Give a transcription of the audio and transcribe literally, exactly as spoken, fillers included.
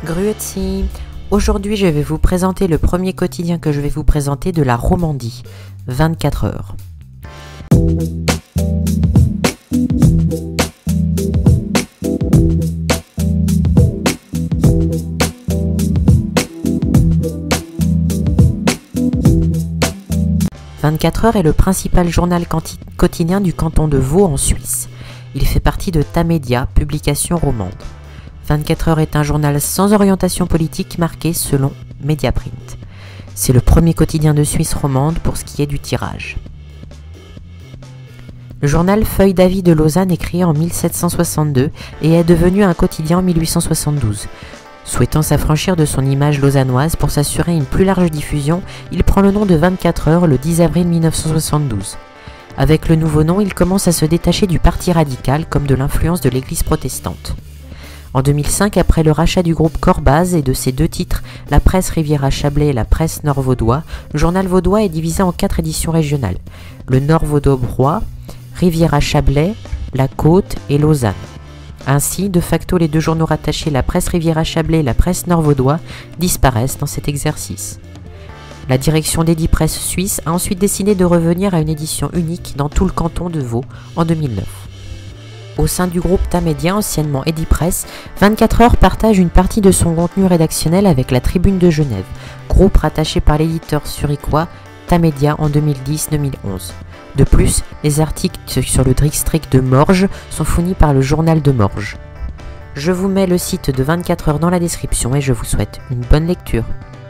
Grüezi. Aujourd'hui, je vais vous présenter le premier quotidien que je vais vous présenter de la Romandie, vingt-quatre heures. vingt-quatre heures est le principal journal quotidien du canton de Vaud en Suisse. Il fait partie de Tamedia, publication romande. vingt-quatre heures est un journal sans orientation politique marqué selon Mediaprint. C'est le premier quotidien de Suisse romande pour ce qui est du tirage. Le journal Feuille d'avis de Lausanne est créé en mille sept cent soixante-deux et est devenu un quotidien en mille huit cent soixante-douze. Souhaitant s'affranchir de son image lausannoise pour s'assurer une plus large diffusion, il prend le nom de vingt-quatre heures le dix avril mille neuf cent soixante-douze. Avec le nouveau nom, il commence à se détacher du parti radical comme de l'influence de l'église protestante. En deux mille cinq, après le rachat du groupe Corbaz et de ses deux titres, la presse Riviera-Chablais et la presse Nord-Vaudois, le journal vaudois est divisé en quatre éditions régionales. Le Nord-Vaudois, Riviera-Chablais, La Côte et Lausanne. Ainsi, de facto, les deux journaux rattachés, la presse Riviera-Chablais et la presse Nord-Vaudois, disparaissent dans cet exercice. La direction d'Edipresse Suisse a ensuite décidé de revenir à une édition unique dans tout le canton de Vaud en deux mille neuf. Au sein du groupe Tamedia, anciennement Edipresse, vingt-quatre heures partage une partie de son contenu rédactionnel avec la Tribune de Genève, groupe rattaché par l'éditeur zurichois Tamedia en deux mille dix deux mille onze. De plus, les articles sur le district de Morges sont fournis par le journal de Morges. Je vous mets le site de vingt-quatre heures dans la description et je vous souhaite une bonne lecture.